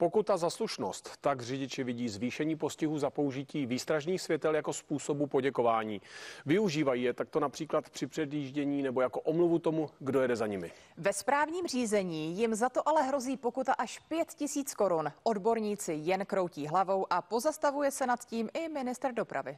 Pokuta za slušnost, tak řidiči vidí zvýšení postihu za použití výstražných světel jako způsobu poděkování. Využívají je takto například při předjíždění nebo jako omluvu tomu, kdo jede za nimi. Ve správním řízení jim za to ale hrozí pokuta až 5 000 korun. Odborníci jen kroutí hlavou a pozastavuje se nad tím i ministr dopravy.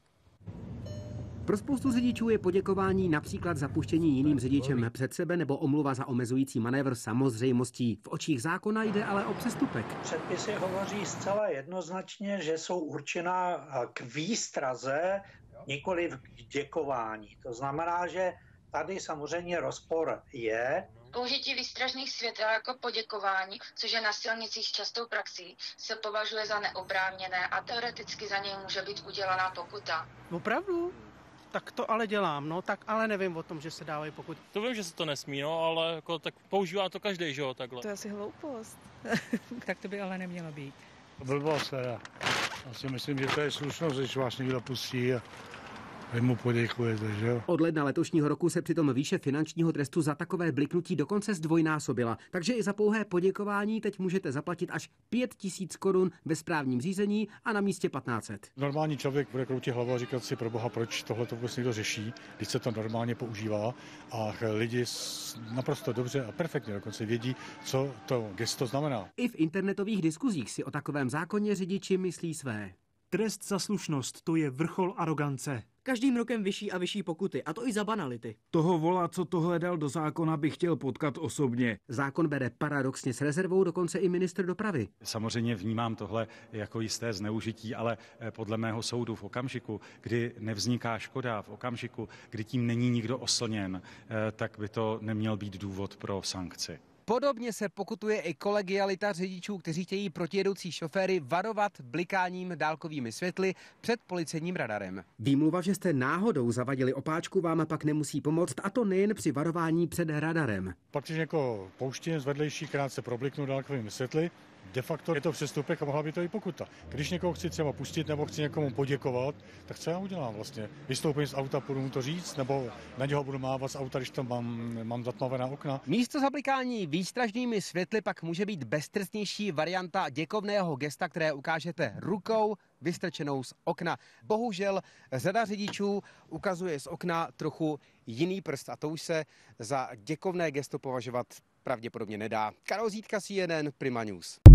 Pro spoustu řidičů je poděkování například za puštění jiným řidičem před sebe nebo omluva za omezující manévr samozřejmostí. V očích zákona jde ale o přestupek. Předpisy hovoří zcela jednoznačně, že jsou určena k výstraze, nikoli k děkování. To znamená, že tady samozřejmě rozpor je. Použití výstražných světel jako poděkování, což je na silnicích častou praxí, se považuje za neoprávněné a teoreticky za něj může být udělaná pokuta. Opravdu? Tak to ale dělám, no, tak ale nevím o tom, že se dávají pokuty. To vím, že se to nesmí, no, ale jako, tak používá to každý, že jo, takhle. To je asi hloupost. Tak to by ale nemělo být. Blbost teda. Já si myslím, že to je slušnost, když vás někdo pustí a vy mu poděkujete, že jo? Od ledna letošního roku se přitom výše finančního trestu za takové bliknutí dokonce zdvojnásobila. Takže i za pouhé poděkování teď můžete zaplatit až 5 000 korun ve správním řízení a na místě 1500. Normální člověk bude kroutit hlavu a říkat si pro boha, proč tohle to vůbec někdo řeší, když se to normálně používá a lidi naprosto dobře a perfektně dokonce vědí, co to gesto znamená. I v internetových diskuzích si o takovém zákoně řidiči myslí své. Trest za slušnost, to je vrchol arogance. Každým rokem vyšší a vyšší pokuty, a to i za banality. Toho vola, co tohle dal do zákona, bych chtěl potkat osobně. Zákon bere paradoxně s rezervou dokonce i ministr dopravy. Samozřejmě vnímám tohle jako jisté zneužití, ale podle mého soudu v okamžiku, kdy nevzniká škoda, v okamžiku, kdy tím není nikdo oslněn, tak by to neměl být důvod pro sankci. Podobně se pokutuje i kolegialita řidičů, kteří chtějí protijedoucí šoféry varovat blikáním dálkovými světly před policejním radarem. Výmluva, že jste náhodou zavadili opáčku, vám pak nemusí pomoct, a to nejen při varování před radarem. Pak, když někoho pouštím z vedlejší, krátce probliknu dálkovými světly, de facto je to přestupek a mohla by to i pokuta. Když někoho chci třeba pustit nebo chci někomu poděkovat, tak co já udělám vlastně? Vystoupím z auta, půjdu mu to říct, nebo na něho budu mávat z auta, když tam mám zatmavená okna? Místo zablikání výstražnými světly pak může být beztrestnější varianta děkovného gesta, které ukážete rukou vystrčenou z okna. Bohužel řada řidičů ukazuje z okna trochu jiný prst a to už se za děkovné gesto považovat pravděpodobně nedá. Karol Zídka, CNN, Prima News.